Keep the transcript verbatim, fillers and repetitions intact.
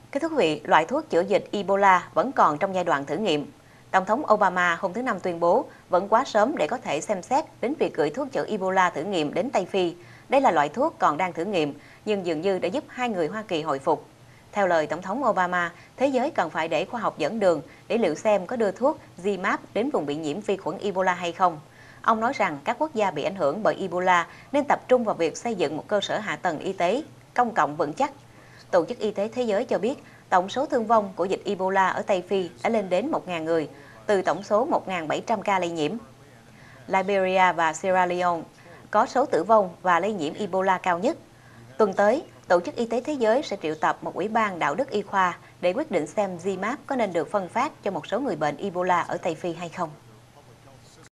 Cái thú vị, loại thuốc chữa dịch Ebola vẫn còn trong giai đoạn thử nghiệm. Tổng thống Obama hôm thứ Năm tuyên bố vẫn quá sớm để có thể xem xét đến việc gửi thuốc chữa Ebola thử nghiệm đến Tây Phi. Đây là loại thuốc còn đang thử nghiệm, nhưng dường như đã giúp hai người Hoa Kỳ hồi phục. Theo lời Tổng thống Obama, thế giới cần phải để khoa học dẫn đường để liệu xem có đưa thuốc Zmapp đến vùng bị nhiễm vi khuẩn Ebola hay không. Ông nói rằng các quốc gia bị ảnh hưởng bởi Ebola nên tập trung vào việc xây dựng một cơ sở hạ tầng y tế công cộng vững chắc. Tổ chức Y tế Thế giới cho biết tổng số thương vong của dịch Ebola ở Tây Phi đã lên đến một nghìn người, từ tổng số một nghìn bảy trăm ca lây nhiễm. Liberia và Sierra Leone có số tử vong và lây nhiễm Ebola cao nhất. Tuần tới, Tổ chức Y tế Thế giới sẽ triệu tập một ủy ban đạo đức y khoa để quyết định xem Zmapp có nên được phân phát cho một số người bệnh Ebola ở Tây Phi hay không.